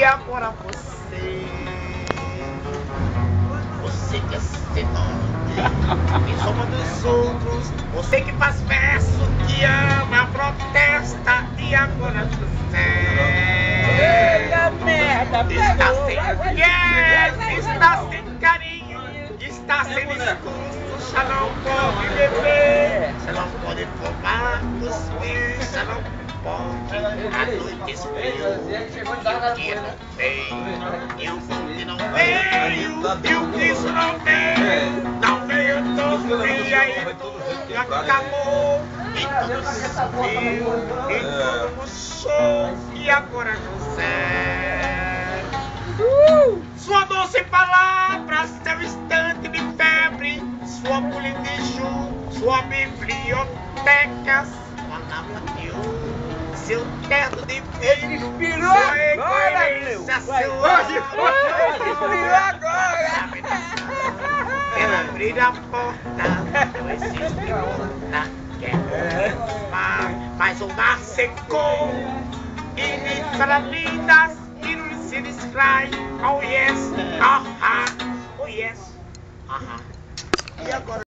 E agora você que é cenone, que soma dos outros, você que faz verso, que ama, protesta, e agora você está sem guerra, está sem carinho, está sem discurso, já não pode beber, já não pode fumar, cuspir, já não pode, a noite esfriou, o dia não veio, e o mundo não veio, e o Cristo não veio, não veio todo dia e tudo acabou, e tudo se subiu, e tudo murchou, e agora não serve. Sua doce palavra, seu instante de febre, sua bula de ju, sua biblioteca, sua lava de ouro, seu terno de Ele inspirou agora, meu! Hoje inspirou agora! Quero abrir a porta, não existe outra. Quero mar, mas o mar secou. E nitralinas, e não se distrai. Oh yes, oh yes, e agora?